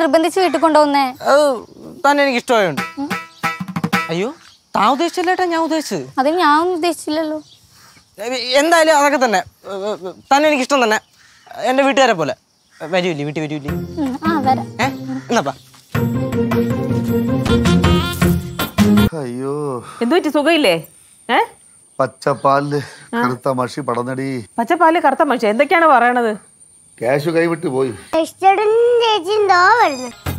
നിർബന്ധിച്ച് വീട്ടിൽ കൊണ്ടുപോകുന്നേ? തന്നെ എനിക്ക് ഇഷ്ടമായുണ്ട്. അയ്യോ, താൻ ഉദ്ദേശിച്ചില്ലേട്ടാ, ഞാൻ ഉദ്ദേശിച്ചത്. അത് ഞാൻ ഉദ്ദേശിച്ചില്ലല്ലോ. എന്തായാലും അതൊക്കെ തന്നെ. തന്നെ എനിക്ക് ഇഷ്ടം തന്നെ, എന്റെ വീട്ടുകാരെ പോലെ. വരൂല്ലേ വീട്ടിൽ വരൂല്ലേ? എന്നാപ്പാ. അയ്യോ, എന്തു പറ്റി? സുഖമില്ലേ? പച്ചപ്പാലില് കറുത്ത മഷി പടന്നടി. പച്ചപ്പാലില് കറുത്ത മഷി എന്തൊക്കെയാണ് പറയണത്? ക്യാഷ് കൈവിട്ട് പോയി. ചേച്ചി എന്തോ വരുന്നു.